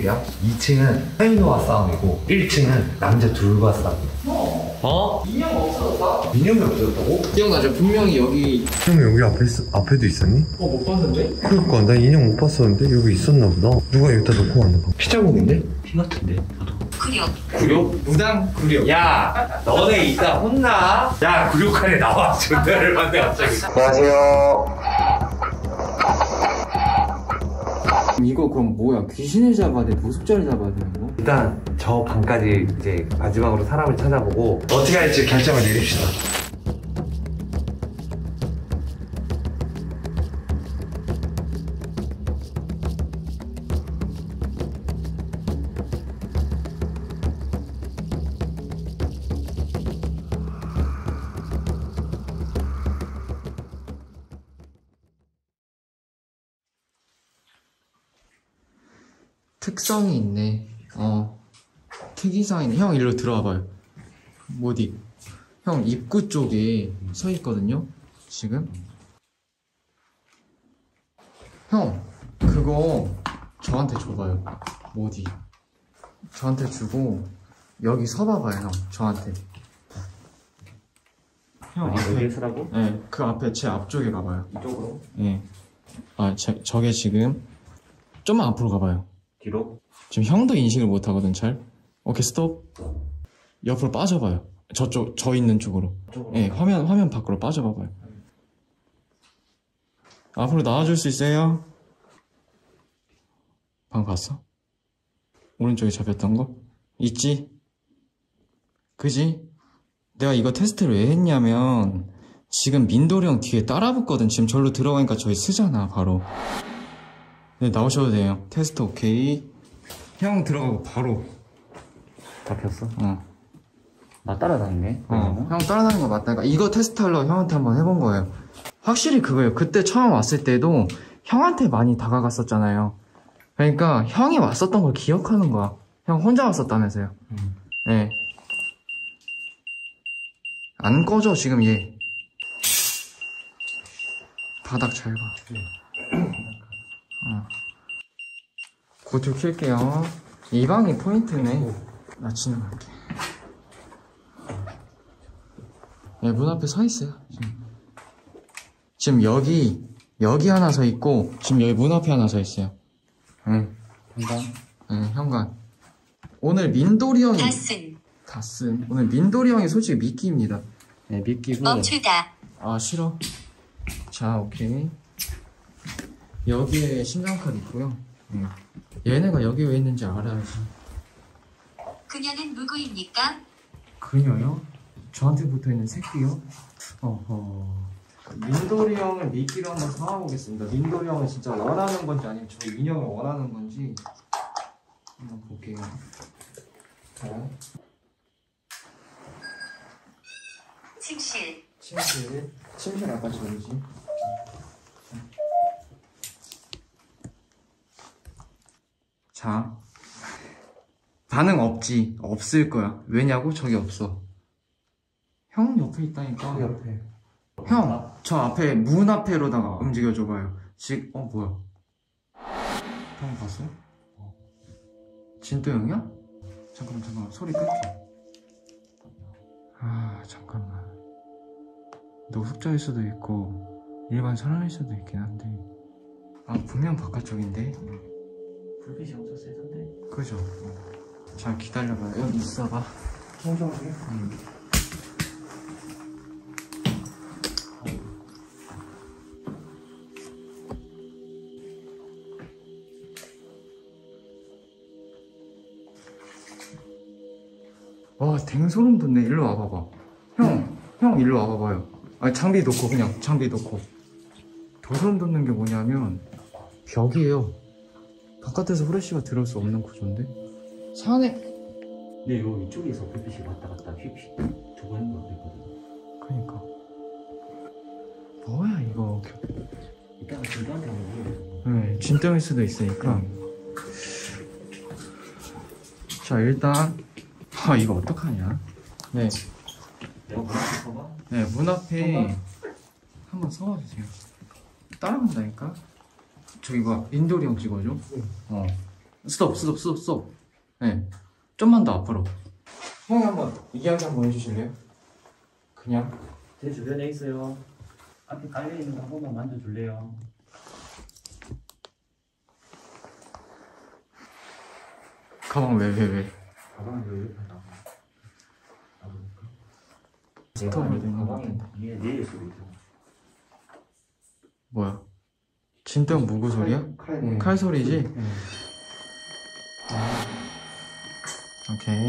드릴게요. 2층은 타이노와 싸움이고 1층은 남자 둘과 싸움이에요. 인형 없어졌다? 인형이 없어졌다고? 기억나죠? 분명히 여기. 형 여기 앞에도 있었니? 못 봤는데? 그러니까 나 인형 못 봤었는데 여기 있었나 보다. 누가 여기다 놓고 왔나 봐. 피 자국인데? 피 같은데? 굴욕? 무당 구려. 야! 너네 이따 혼나? 야 굴욕하네 나와. 존나를 봤네 갑자기. 안녕하세요. 이거 그럼 뭐야? 귀신을 잡아야 돼? 노숙자를 잡아야 되는 거? 일단 저 방까지 이제 마지막으로 사람을 찾아보고 어떻게 할지 결정을 내립시다. 특성이 있네. 특이사항이 있네. 형 일로 들어와봐요. 뭐디? 형 입구 쪽에 서 있거든요. 지금. 형 그거 저한테 줘봐요. 뭐디? 저한테 주고 여기 서봐봐요. 형 저한테. 형 여기 서라고? 네, 그 앞에 제 앞쪽에 가봐요. 이쪽으로? 네. 저게 지금 좀만 앞으로 가봐요. 뒤로? 지금 형도 인식을 못하거든 잘. 오케이 스톱. 옆으로 빠져봐요. 저 있는 쪽으로. 네, 화면 밖으로 빠져봐봐요. 앞으로 나와줄 수 있어요? 방금 봤어? 오른쪽에 잡혔던 거? 있지? 그지? 내가 이거 테스트를 왜 했냐면 지금 민돌이 형 뒤에 따라붙거든. 지금 절로 들어가니까 저희 쓰잖아 바로. 네, 나오셔도 돼요. 테스트 오케이. 형 들어가고 바로. 잡혔어? 나 따라다니네? 형 따라다니는 거 맞다니까. 이거 테스트 하려고 형한테 한번 해본 거예요. 확실히 그거예요. 그때 처음 왔을 때도 형한테 많이 다가갔었잖아요. 그러니까 형이 왔었던 걸 기억하는 거야. 형 혼자 왔었다면서요. 네. 안 꺼져 지금 얘. 바닥 잘 봐. 고툴 킬게요. 이 방이 포인트네. 나 진행할게. 네, 문 앞에 서 있어요. 지금 여기 하나 서 있고 지금 여기 문 앞에 하나 서 있어요. 응. 현관? 응, 현관. 오늘 민돌이 형이 다쓴. 오늘 민돌이 형이 솔직히 미끼입니다. 네, 미끼고. 멈추다. 아 싫어. 자, 오케이. 여기에 신장칼 있고요. 얘네가 여기 왜 있는지 알아야지. 그녀는 누구입니까? 그녀요? 저한테 붙어있는 새끼요? 어허. 민돌이 형을 미끼로 한번 상황보겠습니다. 민돌이 형은 진짜 원하는 건지 아니면 저 인형을 원하는 건지 한번 볼게요. 자. 침실. 침실 아까 저기지. 자, 반응 없지. 없을 거야. 왜냐고? 저기 없어. 형 옆에 있다니까. 옆에. 형, 저 앞에 문 앞에로다가 움직여줘봐요. 지금 뭐야? 형 봤어? 진도 형이야? 잠깐만 소리 끊게. 아 잠깐만. 노숙자일 수도 있고 일반 사람일 수도 있긴 한데. 분명 바깥쪽인데. 불빛이 엄청 세던데? 그죠? 잘 기다려봐요. 여기 있어봐. 청소하게? 와, 댕소름 돋네. 일로 와봐봐. 형 일로 와봐봐요. 장비 놓고, 그냥 장비 놓고. 더 소름 돋는 게 뭐냐면 벽이에요. 바깥에서 후레쉬가 들어올 수 없는 구조인데. 산에. 네, 요 이쪽에서 불빛이 왔다 갔다 휙휙 두 번인가 그랬거든. 그니까. 뭐야 이거. 이따가 진도한테 하면 네, 진땀일 수도 있으니까. 자, 일단 이거 어떡하냐. 네, 내가 문 앞에 서봐? 네, 문 앞에 한번 서봐주세요. 따라간다니까. 저기 봐, 민돌이 형 찍어줘. 스톱. 네. 좀만 더 앞으로. 형이 한번 이야기 한번 해주실래요? 그냥. 제 주변에 있어요. 앞에 깔려있는 거 한 번만 만져줄래요? 가방 왜? 가방이 왜 이렇게 나와? 스톱을 되는 거 가방에 위에 내릴 수도 있어. 뭐야? 진병 무구 소리야? 칼, 칼 소리지? 오케이.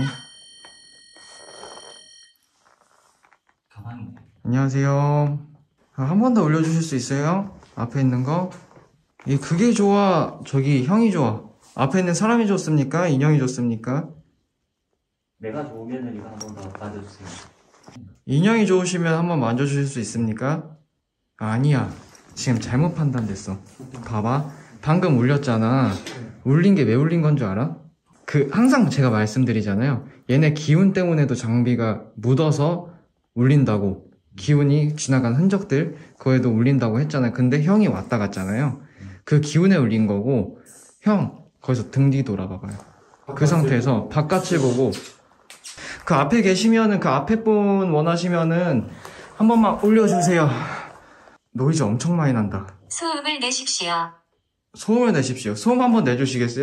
가방이네. 안녕하세요. 한 번 더 올려주실 수 있어요? 앞에 있는 거. 그게 좋아? 저기 형이 좋아? 앞에 있는 사람이 좋습니까? 인형이 좋습니까? 내가 좋으면은 이거 한 번 더 만져주세요. 인형이 좋으시면 한번 만져주실 수 있습니까? 아니야. 지금 잘못 판단됐어. 봐봐. 방금 울렸잖아. 울린 게 왜 울린 건 줄 알아? 항상 제가 말씀드리잖아요. 얘네 기운 때문에도 장비가 묻어서 울린다고. 기운이 지나간 흔적들, 그거에도 울린다고 했잖아요. 근데 형이 왔다 갔잖아요. 그 기운에 울린 거고, 형, 거기서 등 뒤 돌아봐봐요. 그 상태에서 바깥을 보고, 그 앞에 계시면은, 그 앞에 분 원하시면은, 한 번만 올려주세요. 노이즈 엄청 많이 난다. 소음을 내십시오. 소음을 내십시오. 소음 한번 내주시겠어요?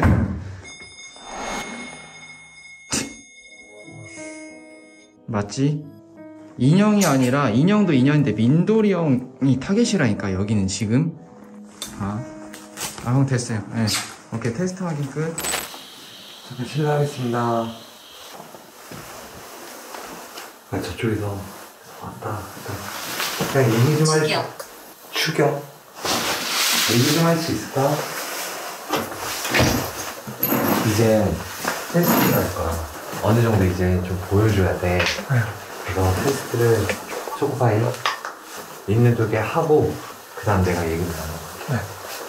맞지? 인형이 아니라, 인형도 인형인데 민돌이 형이 타겟이라니까, 여기는 지금. 형 됐어요. 네. 오케이, 테스트 확인 끝. 잠깐 실례하겠습니다. 저쪽에서 왔다 갔다. 그냥 얘기 좀 할 추격? 얘기 좀 할 수 있을까? 이제 테스트를 할 거야. 어느 정도 이제 좀 보여줘야 돼. 그래서 테스트를 초코파이 있는 쪽에 하고 그 다음 내가 얘기를 나눠볼게.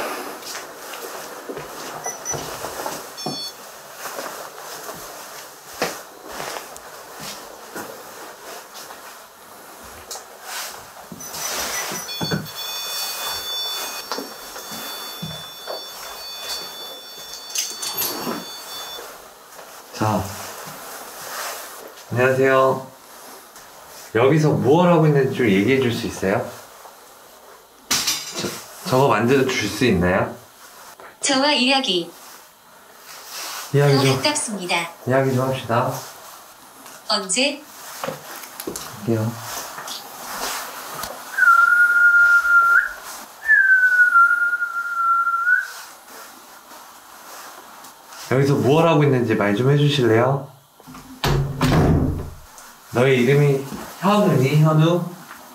자, 안녕하세요. 여기서 무얼 하고 있는지 좀 얘기해 줄 수 있어요? 저거 만져줄 수 있나요? 저와 이야기 이야기 좀 가깝습니다. 합시다. 언제? 할게요. 여기서 무얼 하고 있는지 말 좀 해주실래요? 너의 이름이 현우니? 현우?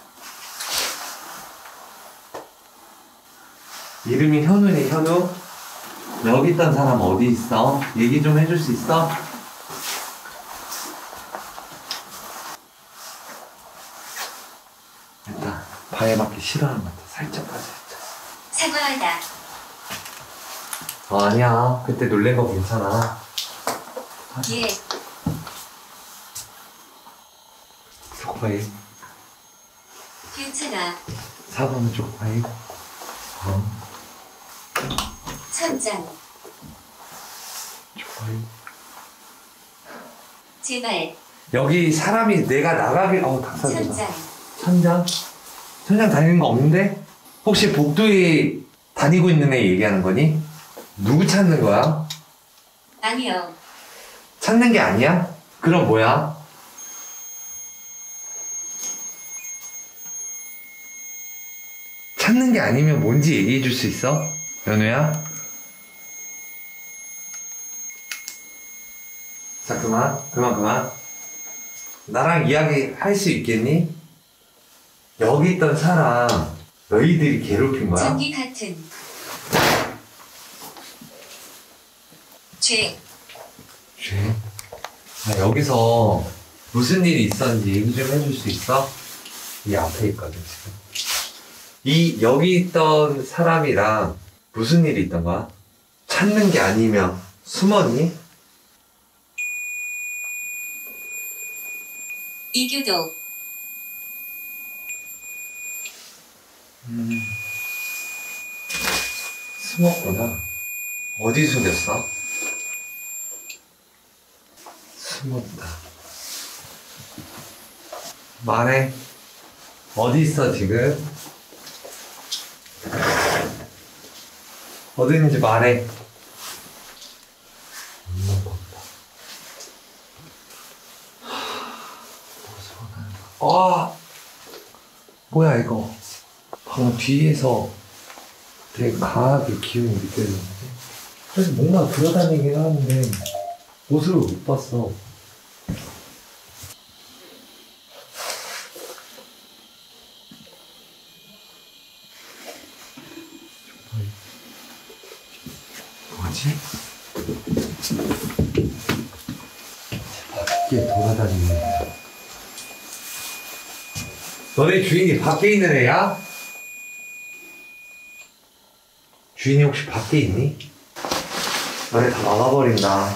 이름이 현우니? 현우? 여기 있던 사람 어디 있어? 얘기 좀 해줄 수 있어? 일단 바에 맞기 싫어하는 것 같아. 살짝 빠져. 사과하다. 아니야. 그때 놀란 거 괜찮아. 예. 초코파이. 괜찮아. 4번은 초코파이. 천장. 초코파이. 제발. 여기 사람이 내가 나가길 닭살이다. 천장. 천장? 천장 다니는 거 없는데? 혹시 복도에 다니고 있는 애 얘기하는 거니? 누구 찾는 거야? 아니요. 찾는 게 아니야? 그럼 뭐야? 찾는 게 아니면 뭔지 얘기해 줄 수 있어? 연우야? 자, 그만. 나랑 이야기 할 수 있겠니? 여기 있던 사람 너희들이 괴롭힌 거야? 전기 같은. 죄. 죄? 여기서 무슨 일이 있었는지 얘기 좀 해줄 수 있어? 이 앞에 있거든 지금. 여기 있던 사람이랑 무슨 일이 있던 거야? 찾는 게 아니면 숨었니? 이규도. 숨었구나. 어디 숨겼어? 숨었다. 말해. 어디 있어 지금? 어디 있는지 말해. 아, 뭐야 이거? 방금 뒤에서 되게 강하게 기운이 느껴지는데. 그래서 뭔가 돌아다니긴 하는데 모습을 못 봤어. 뭐지? 밖에 돌아다니는 애야. 너네 주인이 밖에 있는 애야? 주인이 혹시 밖에 있니? 너네 다 막아버린다.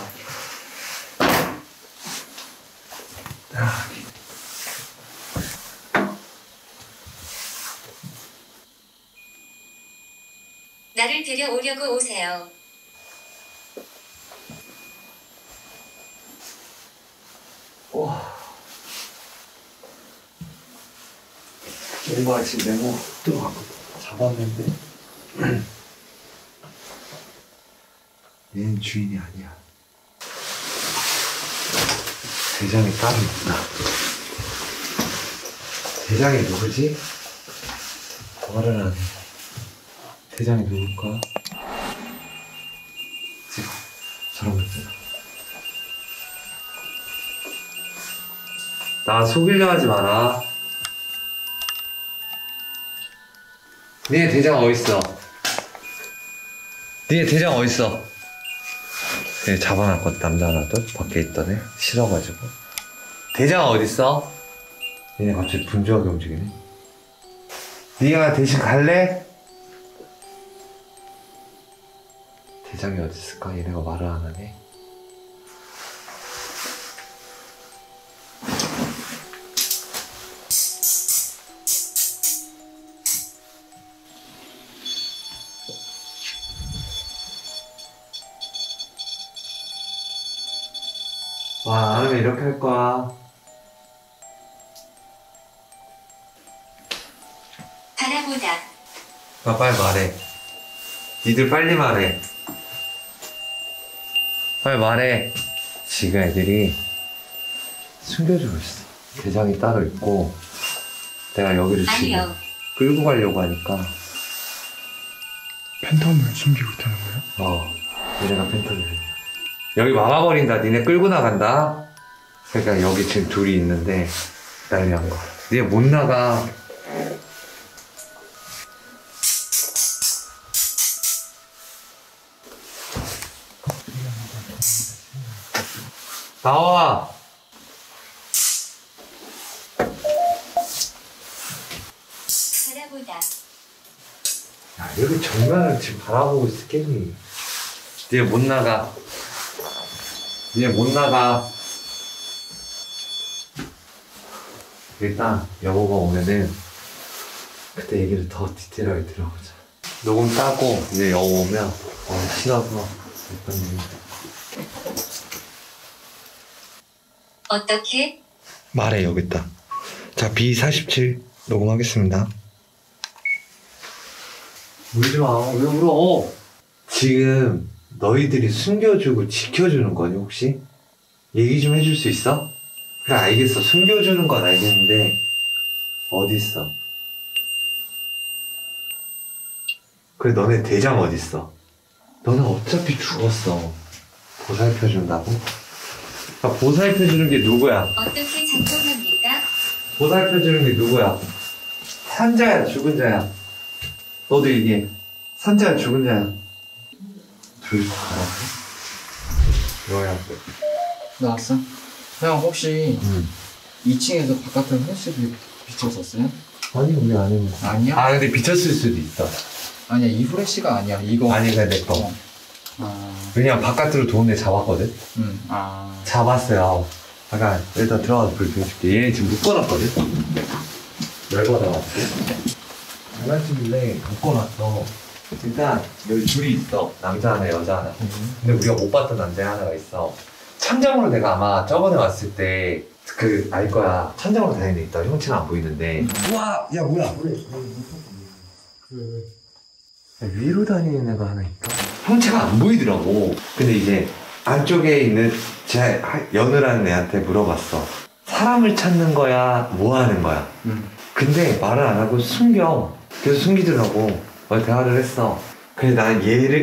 나를 데려오려고 오세요. 와. 뭔가 지금 내가 또 잡았는데 얘는 주인이 아니야. 대장이 따로 있구나. 대장이 누구지? 말을 안 해. 대장이 누굴까? 지금 저런 거 있잖아. 나 속이려 하지 마라. 니네 대장 어딨어? 니네 대장 어딨어? 얘 잡아놨거든. 남자 하나도 밖에 있던 애 싫어가지고. 대장 어딨어? 얘네 갑자기 분주하게 움직이네. 니가 대신 갈래? 대장이 어딨을까? 얘네가 말을 안 하네. 와, 안 하면 이렇게 할 거야. 바라보다. 빨리 말해. 니들 빨리 말해. 빨리 말해. 지금 애들이 숨겨주고 있어. 대장이 따로 있고 내가 여기를 지금 아니요. 끌고 가려고 하니까. 팬텀을 숨기고 있다는 거예요? 얘네가 펜터를 여기 막아버린다. 니네 끌고 나간다. 그러니까 여기 지금 둘이 있는데 난리 난 거야. 니네 못 나가. 나와. 바라보다. 야, 여기 정면을 지금 바라보고 있겠니? 니네 못 나가. 니네 못 나가. 일단 여보가 오면은 그때 얘기를 더 디테일하게 들어보자. 녹음 따고 이제 여보 오면 싫어서 어떤 얘기. 어떻게? 말해, 여기 있다. 자, B47 녹음하겠습니다. 울지 마. 왜 울어? 지금 너희들이 숨겨주고 지켜주는 거니 혹시? 얘기 좀 해줄 수 있어? 그래 알겠어. 숨겨주는 건 알겠는데 어딨어? 그래 너네 대장 어딨어? 너는 어차피 죽었어. 보살펴준다고? 아, 보살펴주는 게 누구야? 어떻게 작동합니까? 보살펴주는 게 누구야? 산자야 죽은 자야? 너도 얘기해. 산자야 죽은 자야? 둘 다 알았어? 너야. 나왔어? 형 혹시 응. 2층에서 바깥으로 헬스비 비쳤었어요? 아니 우리 안 했는데. 아니야? 아 근데 비쳤을 수도 있어. 아니야 이 후레쉬가 아니야 이거. 아니 그냥 내 거. 왜냐면 바깥으로 도움내 잡았거든. 잡았어요. 잠깐 일단 들어가서 불 켜줄게. 얘네 지금 묶어놨거든. 열받아가지고. 장난치길래 묶어놨어. 일단 여기 둘이 있어. 남자 하나 여자 하나. 근데 우리가 못 봤던 남자 하나가 있어. 천장으로 내가 아마 저번에 왔을 때 그 알 거야. 천장으로 다니는 데 있다. 형체는 안 보이는데. 우와, 야 뭐야? 위로 다니는 애가 하나 있다. 형체가 안 보이더라고. 근데 이제 안쪽에 있는 제 연우라는 애한테 물어봤어. 사람을 찾는 거야? 뭐 하는 거야? 근데 말을 안 하고 숨겨. 계속 숨기더라고. 대화를 했어. 그래서 난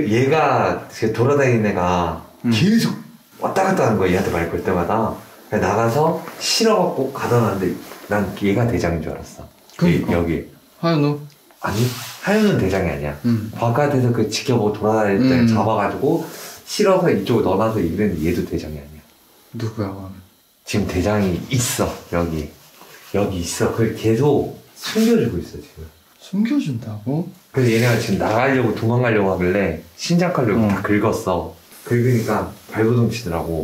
얘가 돌아다니는 애가 계속 왔다 갔다 하는 거야. 얘한테 말 걸 때마다. 그래서 나가서 실어갖고 가다 놨는데 난 얘가 대장인 줄 알았어. 그러니까. 여기. 하연우? 아니, 하연은 대장이 아니야. 바깥에서 그 지켜보고 돌아다닐 때 잡아가지고 실어서 이쪽으로 넣어놔서 이랬는데 얘도 대장이 아니야. 누구야, 그럼? 지금 대장이 있어. 여기 있어. 그걸 계속 숨겨주고 있어 지금. 숨겨준다고? 그래서 얘네가 지금 나가려고 도망가려고 하길래 신작하려고 다 긁었어. 긁으니까 발버둥 치더라고.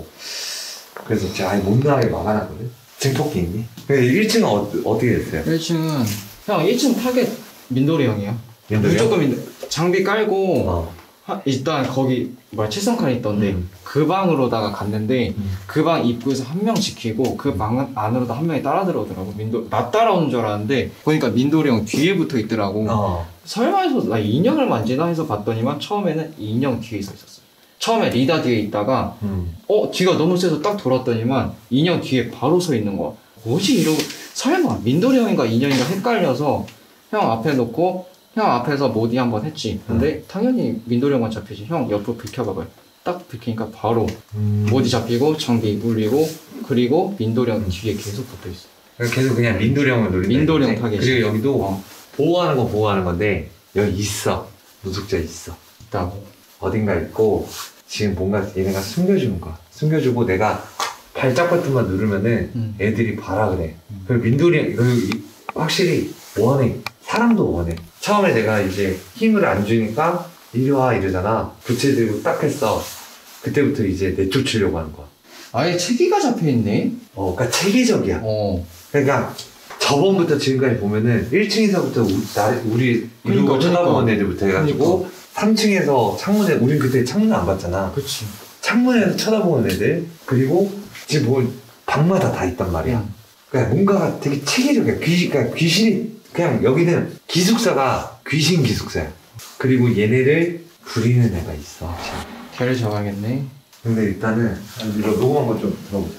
그래서 제가 아예 못 나가게 막아놨거든. 지금 토끼 있니? 근데 1층은 어떻게 됐어요? 1층은 형 1층 타겟 민돌이 형이야. 민돌이 형? 무조건 장비 깔고 어. 일단 거기 칠성 칸이 있던데 그 방으로다가 갔는데 그 방 입구에서 한 명 지키고 그 방 안으로도 한 명이 따라 들어오더라고. 나 따라오는 줄 알았는데 보니까 민돌이 형 뒤에 붙어 있더라고. 설마 해서 나 인형을 만지나 해서 봤더니만 처음에는 인형 뒤에 서 있었어. 처음에 리다 뒤에 있다가 뒤가 너무 세서 딱 돌았더니만 인형 뒤에 바로 서 있는 거야. 뭐지 이러고 설마 민돌이 형인가 인형인가 헷갈려서 형 앞에 놓고 형 앞에서 모디 한번 했지. 근데 당연히 민돌이 형만 잡히지. 형 옆으로 비켜봐봐요. 딱 비키니까 바로 모디 잡히고 장비 울리고 그리고 민돌이 형 뒤에 계속 붙어있어. 계속 그냥 민돌이 형을 노린다. 민돌이 형 타겟이. 그리고 여기도 보호하는 건 보호하는 건데 여기 있어. 노숙자 있어. 있다고. 어딘가 있고 지금 뭔가 얘네가 숨겨주는 거야. 숨겨주고 내가 발작 버튼만 누르면은 애들이 봐라 그래. 그리고 민돌이 형 확실히 원해. 사람도 원해. 처음에 내가 이제 힘을 안 주니까 이리 와 이러잖아. 부채 들고 딱 했어. 그때부터 이제 내쫓으려고 하는 거야. 아예 체기가 잡혀있네? 그러니까 체계적이야. 그러니까 저번부터 지금까지 보면은 1층에서부터 우리 이러고 쳐다보는 애들부터 해가지고 3층에서 창문에 우린 그때 창문 안 봤잖아. 그치. 창문에서 쳐다보는 애들 그리고 지금 뭐 방마다 다 있단 말이야. 그러니까 뭔가가 되게 체계적이야. 그러니까 귀신이 그냥 여기는 기숙사가 귀신 기숙사야. 그리고 얘네를 부리는 애가 있어. 걔를 잡아야겠네. 근데 일단은 이거 녹음한 거 좀 들어보자.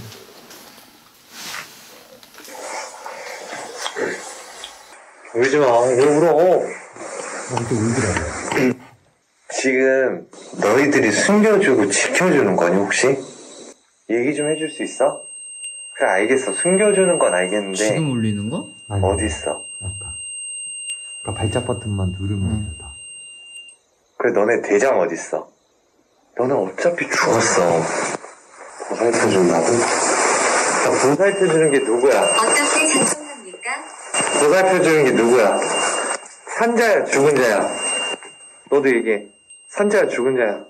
울지 마. 왜 울어? 또 울더라고. 지금 너희들이 숨겨주고 지켜주는 거니 혹시? 얘기 좀 해줄 수 있어? 그래 알겠어. 숨겨주는 건 알겠는데 지금 울리는 거? 어디 있어? 아까. 그러니까 발작 버튼만 누르면 된다. 그래 너네 대장 어디 있어? 너는 어차피 죽었어. 보살펴 준다고? 보살펴 주는 게 누구야? 어떻게 작성합니까? 보살펴 주는 게 누구야? 산자야 죽은 자야? 너도 얘기해. 산자야 죽은 자야?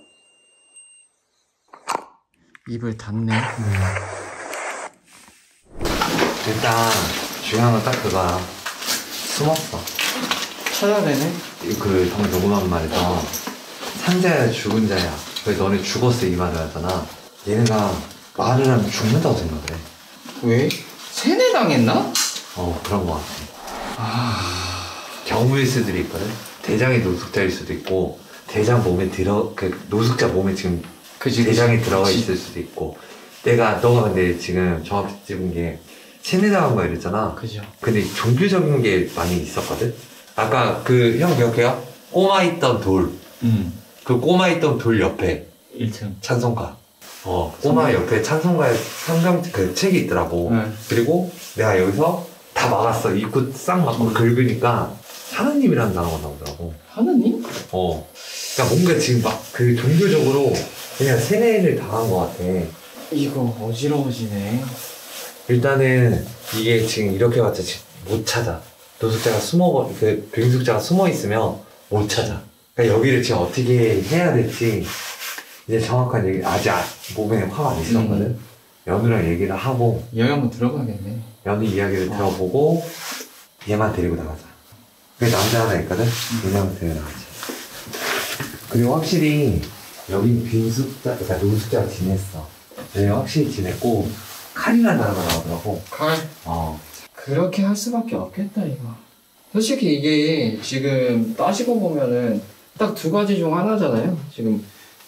입을 닫네. 일단 중요한 건 딱 그거야. 숨었어. 찾아야 되네. 그 방금 녹음한 말에서 산자야 죽은 자야. 왜 너네 죽었어 이 말을 하잖아. 얘네가 말을 하면 죽는다고 생각해. 왜? 세뇌당했나? 그런 거 같아. 경무일 수도 있거든. 대장이 노숙자일 수도 있고 대장 몸에 노숙자 몸에 지금 대장이 들어가 있을 수도 있고. 너가 근데 지금 정확히 찍은 게 세뇌당한 거 이랬잖아. 그죠. 근데 종교적인 게 많이 있었거든. 아까 그 형 기억해요? 꼬마 있던 돌. 그 꼬마 있던 돌 옆에 1층. 찬송가. 꼬마 옆에 찬송가에 성경 그 책이 있더라고. 그리고 내가 여기서 다 막았어. 입구 싹 막고 긁으니까 하느님이라는 단어가 나오더라고. 하느님? 그러니까 뭔가 지금 막 그 종교적으로 그냥 세뇌를 당한 것 같아. 이거 어지러워지네. 일단은 이게 지금 이렇게 봤자 지금 못 찾아. 노숙자가 빙숙자가 숨어 있으면 못 찾아. 그러니까 여기를 지금 어떻게 해야 될지 이제 정확한 얘기 아직 몸에 화가 안 있었거든. 연우랑 얘기를 하고 여기 한번 들어가겠네. 연우 이야기를 들어보고 얘만 데리고 나가자. 그 남자 하나 있거든. 얘만 데리고 나가자. 그리고 확실히 여기 빈숙자, 그러니까 노숙자가 지냈어. 네, 확실히 지냈고 칼이라는 단어가 나오더라고. 칼? 그렇게 할 수밖에 없겠다 이거. 솔직히 이게 지금 따지고 보면은 딱 두 가지 중 하나잖아요. 지금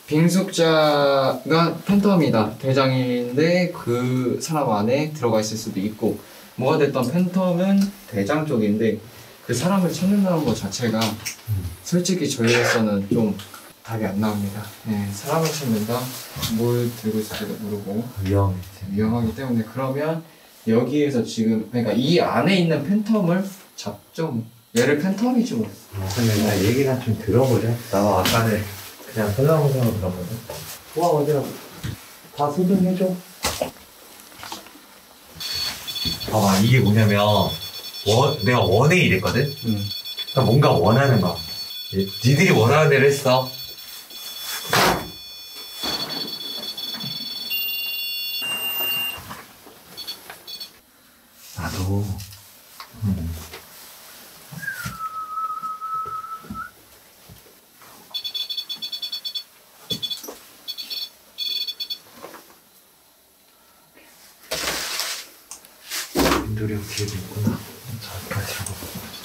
빙숙자가 팬텀이다, 대장인데 그 사람 안에 들어가 있을 수도 있고, 뭐가 됐던 팬텀은 대장 쪽인데 그 사람을 찾는다는 것 자체가 솔직히 저희로서는 좀 답이 안 나옵니다. 네, 사람을 찾는다, 뭘 들고 있을지도 모르고 위험하기 때문에, 그러면 여기에서 지금 그러니까 이 안에 있는 팬텀을 잡죠. 얘를 팬텀이지 뭐. 근데 나 얘기나 좀 들어보자. 나 아까는 그냥 설렁설렁 들었거든. 와, 어디야? 다 소등해줘. 봐봐, 이게 뭐냐면 내가 원해 이랬거든? 그러니까 뭔가 원하는 거야. 니들이 원하는 대로 했어. 나도 민돌이 형 뒤에도 있구나. 저기까지 하고.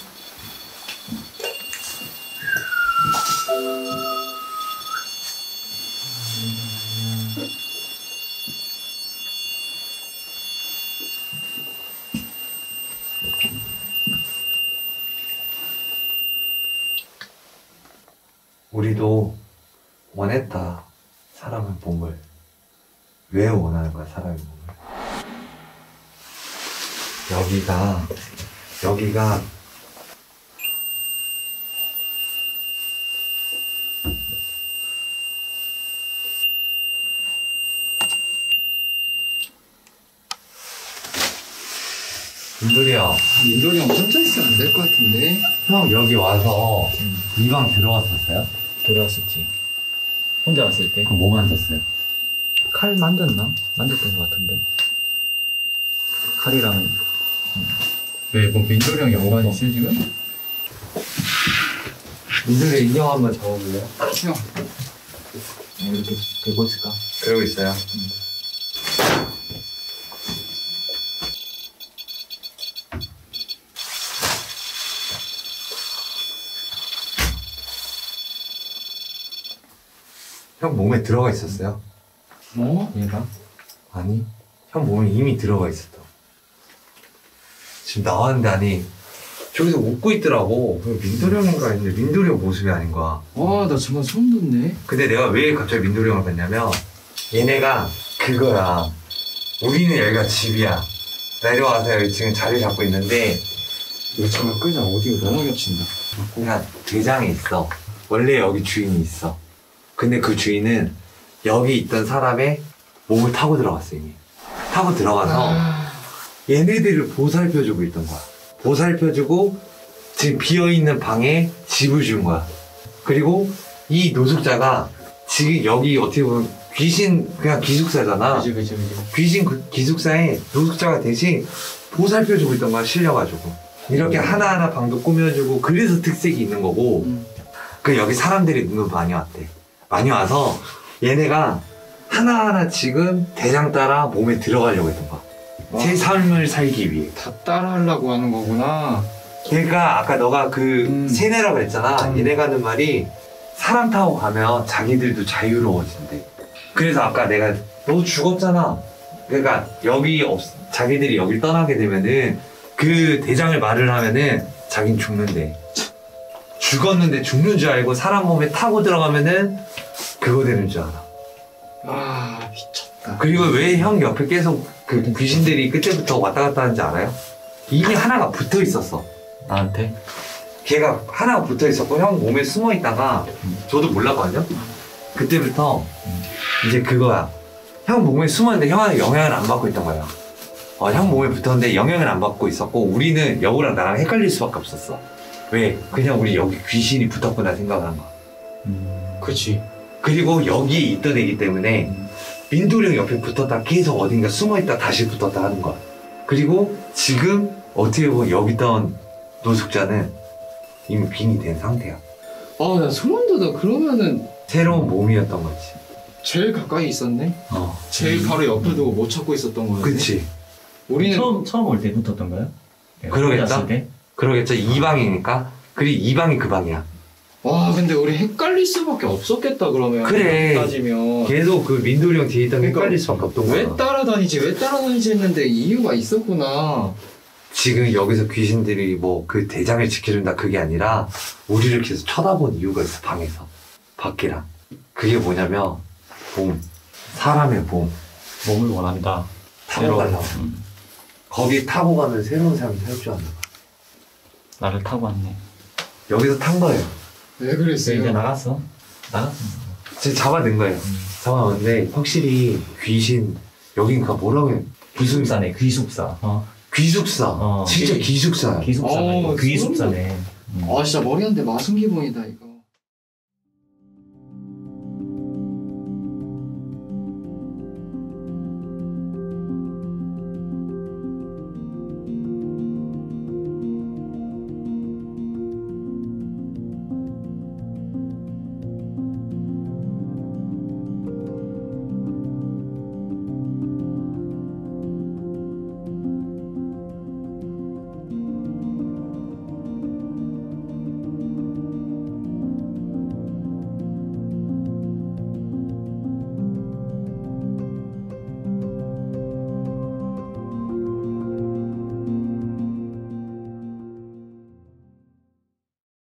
우리도 원했다. 사람의 몸을. 왜 원하는 거야, 사람의 몸을? 여기가 민돌이 형 혼자 있으면 안 될 것 같은데. 형 여기 와서 이 방 들어왔었어요? 들어왔었지. 혼자 왔을 때. 그럼 뭐 만졌어요? 칼 만졌나? 만졌던 것 같은데. 칼이랑. 왜, 뭐 민돌이 형 연관 있어요 지금? 민돌이 인형 한번 잡아볼래요? 형. 이렇게 들고 있을까? 그러고 있어요. 형 몸에 들어가 있었어요? 뭐? 얘가? 아니, 형 몸에 이미 들어가 있었다. 지금 나왔는데, 아니, 저기서 웃고 있더라고. 민돌이 형인가 했는데 민돌이 형 모습이 아닌 거야. 와, 나 정말 소름 돋네. 근데 내가 왜 갑자기 민돌이 형을 봤냐면, 얘네가 그거야. 우리는 여기가 집이야. 내려와서 여기 지금 자리 잡고 있는데, 이거 정말 끄자. 오디오 너무 겹친다. 그냥 대장이 있어. 원래 여기 주인이 있어. 근데 그 주인은 여기 있던 사람의 몸을 타고 들어갔어, 이미. 타고 들어가서 얘네들을 보살펴주고 있던 거야. 보살펴주고 지금 비어있는 방에 집을 준 거야. 그리고 이 노숙자가 지금 여기 어떻게 보면 귀신, 그냥 기숙사잖아. 그치. 귀신 기숙사에 노숙자가 대신 보살펴주고 있던 거야, 실려가지고. 이렇게 하나하나 방도 꾸며주고, 그래서 특색이 있는 거고. 그 여기 사람들이 은근 많이 왔대. 많이 와서 얘네가 하나하나 지금 대장 따라 몸에 들어가려고 했던 거야. 제 삶을 살기 위해. 다 따라하려고 하는 거구나. 그러니까 아까 너가 그 세뇌라고 그랬잖아. 얘네가 하는 말이 사람 타고 가면 자기들도 자유로워진대. 그래서 아까 내가 너 죽었잖아. 그러니까 자기들이 여길 떠나게 되면은 그 대장을 말을 하면은 자긴 죽는데. 죽었는데 죽는 줄 알고 사람 몸에 타고 들어가면은 그거 되는 줄 알아. 아, 미쳤다. 그리고 왜 형 옆에 계속 그 귀신들이 그때부터 왔다 갔다 하는지 알아요? 이미 하나가 붙어 있었어. 나한테? 걔가 하나가 붙어 있었고 형 몸에 숨어 있다가 저도 몰랐거든요. 그때부터 이제 그거야. 형 몸에 숨었는데 형한테 영향을 안 받고 있던 거야. 형 몸에 붙었는데 영향을 안 받고 있었고 우리는 여우랑 나랑 헷갈릴 수밖에 없었어. 왜? 그냥 우리 여기 귀신이 붙었구나 생각한 거야. 그치. 그리고 여기에 있던 애기 때문에 민돌이 형 옆에 붙었다 계속 어딘가 숨어있다 다시 붙었다 하는 거야. 그리고 지금 어떻게 보면 여기 있던 노숙자는 이미 빙이 된 상태야. 나 소름 돋아. 그러면은 새로운 몸이었던 거지. 제일 가까이 있었네. 제일 바로 옆에 두고 못 찾고 있었던 거였네. 그치. 우리는 처음 올 때 붙었던가요? 그러겠다. 때? 그러겠죠. 이 방이니까. 그리고 이 방이 그 방이야. 와 근데 우리 헷갈릴 수밖에 없었겠다 그러면. 그래. 따지면 계속 그 민돌이 형 뒤에 있던 게 그러니까 헷갈릴 수밖에 없던 거야. 왜 따라다니지 했는데 이유가 있었구나. 지금 여기서 귀신들이 뭐 그 대장을 지켜준다 그게 아니라 우리를 계속 쳐다본 이유가 있어, 방에서. 밖이랑. 그게 뭐냐면 봄. 사람의 봄. 몸을 원한다. 타고 가려고. 거기 타고 가면 새로운 삶이 살 줄 아는 거야. 나를 타고 왔네. 여기서 탄 거예요. 왜 그랬어요? 이제 나갔어. 지금 잡아낸 거예요. 잡아냈는데 확실히 귀신 여긴 그 뭐라고 해? 귀숙사네, 귀숙사. 귀숙사. 진짜 귀숙사야. 귀숙사네. 어, 귀숙사네. 아 진짜 머리 한 대 맞은 기분이다 이거.